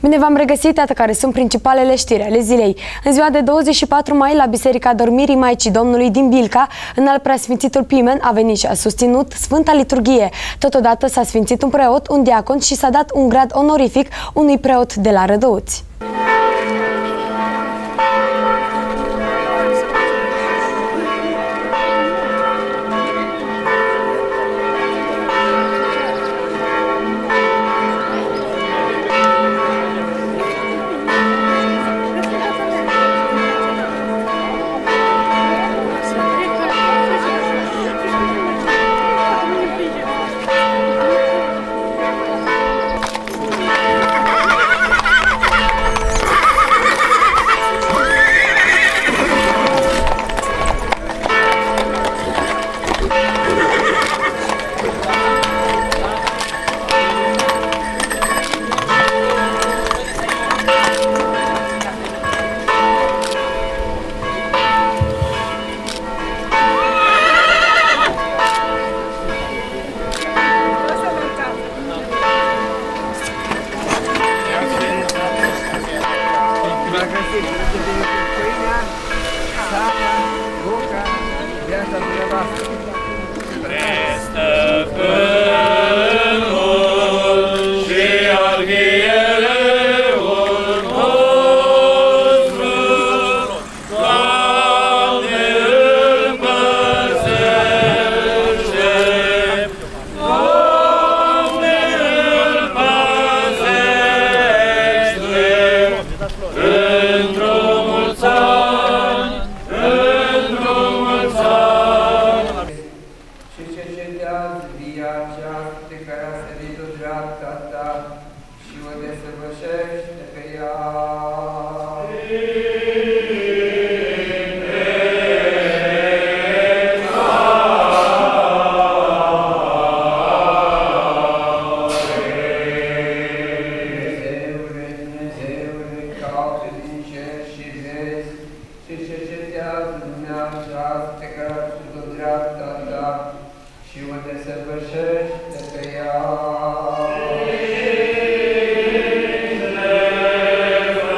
Bine v-am regăsit, iată care sunt principalele știri ale zilei. În ziua de 24 mai, la Biserica Dormirii Maicii Domnului din Bilca, înalt preasfințitul Pimen a venit și a susținut Sfânta Liturghie. Totodată s-a sfințit un preot, un diacon și s-a dat un grad onorific unui preot de la Rădăuți. Amen.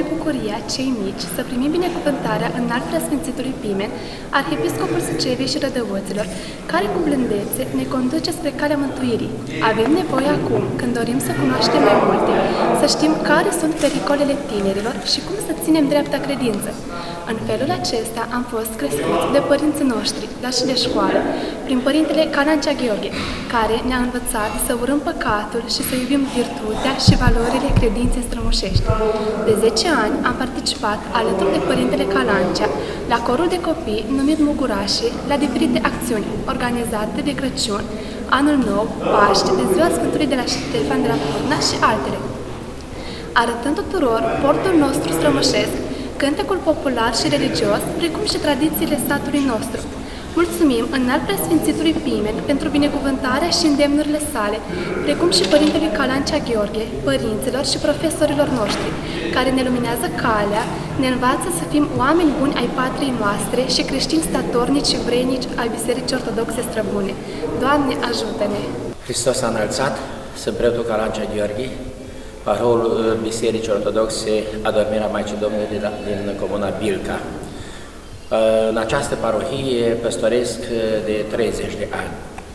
bucuria, cei mici, să primim binecuvântarea înalt preasfințitului Pimen, arhiepiscopul Suceviei și Rădăuților, care cu blândețe ne conduce spre calea mântuirii. Avem nevoie acum, când dorim să cunoaștem mai multe, să știm care sunt pericolele tinerilor și cum să ținem dreapta credință. În felul acesta am fost crescuți de părinții noștri, dar și de școală, prin părintele Calancea Gheorghe, care ne-a învățat să urâm păcatul și să iubim virtutea și valorile credinței strămoșești. De 10 ani am participat alături de părintele Calancea la corul de copii numit Mugurașii, la diferite acțiuni organizate de Crăciun, Anul Nou, Paște, de Ziua Sfântului de la Ștefan de la Furna și altele, arătând tuturor portul nostru strămoșesc, cântecul popular și religios, precum și tradițiile satului nostru. Mulțumim înalt preasfințitului Pimen pentru binecuvântarea și îndemnurile sale, precum și părintelui Calancea Gheorghe, părinților și profesorilor noștri, care ne luminează calea, ne învață să fim oameni buni ai patriei noastre și creștini statornici și vrednici ai Bisericii Ortodoxe Străbune. Doamne, ajută-ne! Hristos a înălțat, sunt preotul Calancea Gheorghe, parol Bisericii Ortodoxe Adormirea Maicii Domnului din comuna Bilca. În această parohie păstoresc de 30 de ani.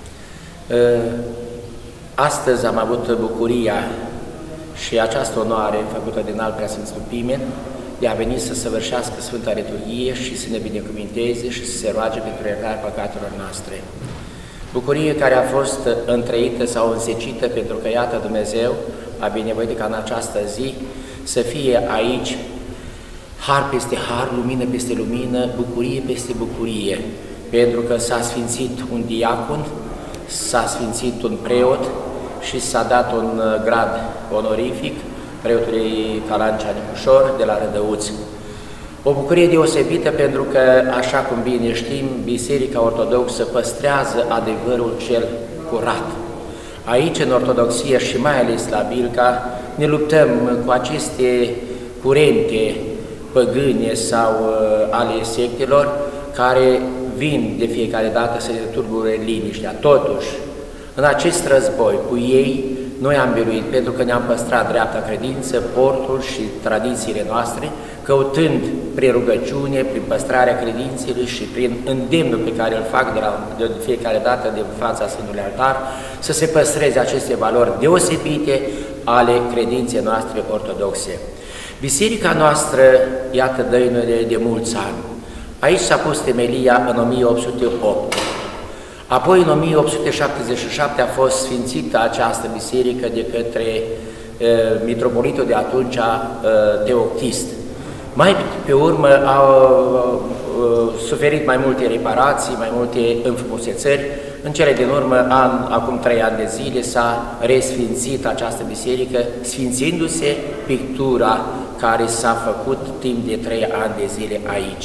Astăzi am avut bucuria și această onoare făcută din alt preasfințitul Pimen de a veni să săvârșească Sfânta Liturghie și să ne binecuvinteze și să se roage pentru iertarea păcatelor noastre. Bucurie care a fost întrăită sau însecită pentru că, iată, Dumnezeu a binevoit ca în această zi să fie aici har peste har, lumină peste lumină, bucurie peste bucurie, pentru că s-a sfințit un diacon, s-a sfințit un preot și s-a dat un grad onorific preotului Calancea Nicușor de la Rădăuți. O bucurie deosebită pentru că, așa cum bine știm, Biserica Ortodoxă păstrează adevărul cel curat. Aici, în Ortodoxie și mai ales la Bilca, ne luptăm cu aceste curente păgâne sau ale sectelor care vin de fiecare dată să ne tulbure liniștea. Totuși, în acest război cu ei, noi am biruit pentru că ne-am păstrat dreapta credință, portul și tradițiile noastre, căutând prin rugăciune, prin păstrarea credinței și prin îndemnul pe care îl fac de fiecare dată de fața Sfântului Altar, să se păstreze aceste valori deosebite ale credinței noastre ortodoxe. Biserica noastră, iată, dăinuie de mulți ani. Aici s-a pus temelia în 1808. Apoi, în 1877, a fost sfințită această biserică de către mitropolitul de atunci, Teoctist. Mai pe urmă au suferit mai multe reparații, mai multe înfrumusețări. În cele din urmă, acum 3 ani de zile, s-a resfințit această biserică, sfințindu-se pictura care s-a făcut timp de 3 ani de zile aici.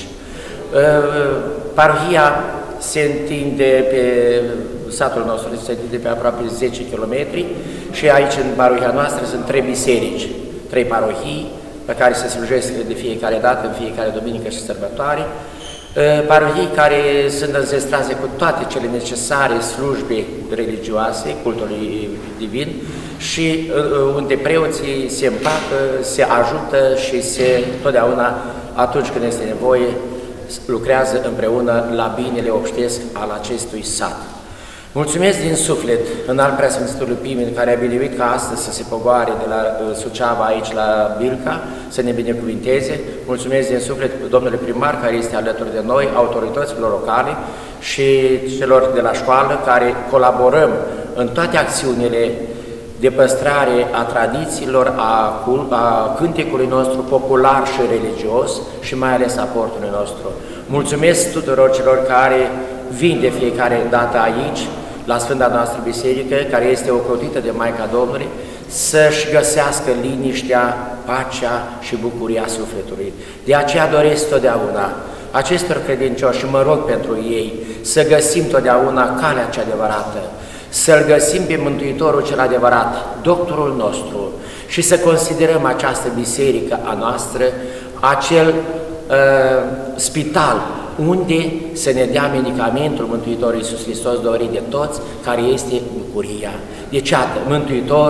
Parohia se întinde pe satul nostru, se întinde pe aproape 10 km și aici, în parohia noastră, sunt 3 biserici, 3 parohii pe care se slujesc de fiecare dată, în fiecare duminică și sărbătoare, parohii care sunt înzestrate cu toate cele necesare slujbe religioase, cultului divin, și unde preoții se împacă, se ajută și totdeauna, atunci când este nevoie, lucrează împreună la binele obștesc al acestui sat. Mulțumesc din suflet înalt preasfințitului Pimen, care a binevoit ca astăzi să se pogoare de la Suceava aici la Bilca, să ne binecuvinteze. Mulțumesc din suflet domnului primar, care este alături de noi, autorităților locale și celor de la școală, care colaborăm în toate acțiunile de păstrare a tradițiilor, a cântecului nostru popular și religios și mai ales a portului nostru. Mulțumesc tuturor celor care vin de fiecare dată aici, la Sfânta noastră Biserică, care este ocrotită de Maica Domnului, să-și găsească liniștea, pacea și bucuria sufletului. De aceea doresc totdeauna acestor credincioși și mă rog pentru ei să găsim totdeauna calea cea adevărată, să-L găsim pe Mântuitorul cel adevărat, doctorul nostru, și să considerăm această biserică a noastră acel spital unde să ne dea medicamentul Mântuitorul Iisus Hristos dorit de toți, care este bucuria. Deci, iată, Mântuitorul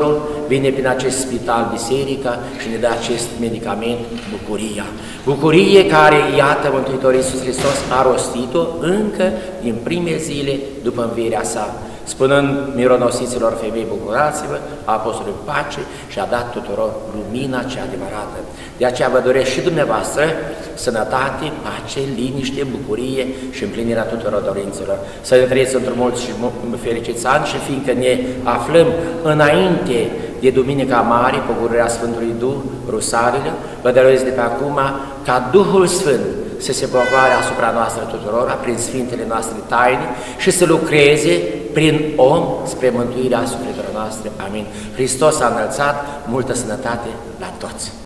vine prin acest spital biserica și ne dă acest medicament, bucuria. Bucurie care, iată, Mântuitorul Iisus Hristos a rostit-o încă din prime zile după învierea sa, spunând mironosiților: femei, bucurați-vă, apostolului pace, și a dat tuturor lumina cea adevărată. De aceea vă doresc și dumneavoastră sănătate, pace, liniște, bucurie și împlinirea tuturor dorințelor. Să ne trăiți într-un mult și fericiți ani, și fiindcă ne aflăm înainte de Duminica Mare, pogorârea Sfântului Duh, Rusalile, vă dăruiesc de pe acum ca Duhul Sfânt să se pogoare asupra noastră tuturora, prin Sfintele noastre taine, și să lucreze prin om spre mântuirea sufletelor noastre. Amin. Hristos a înălțat, multă sănătate la toți!